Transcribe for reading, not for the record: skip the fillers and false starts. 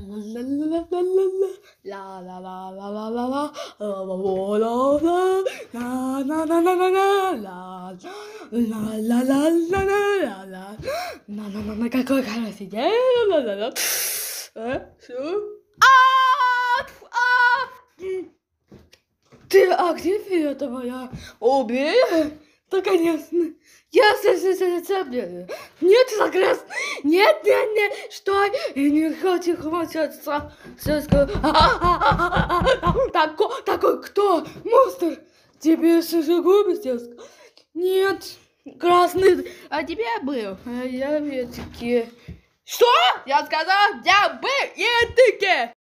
Какой хороший день. Ты, а где Фиата моя? Убей! Да, конечно. Я собираю. Нет, согласен. Нет, что? Я не хочу хвататься. Такой кто? Монстр. Тебе шишегубы? Нет, красный. А тебя был. А я ветки. Что? Я сказал, я был ветки.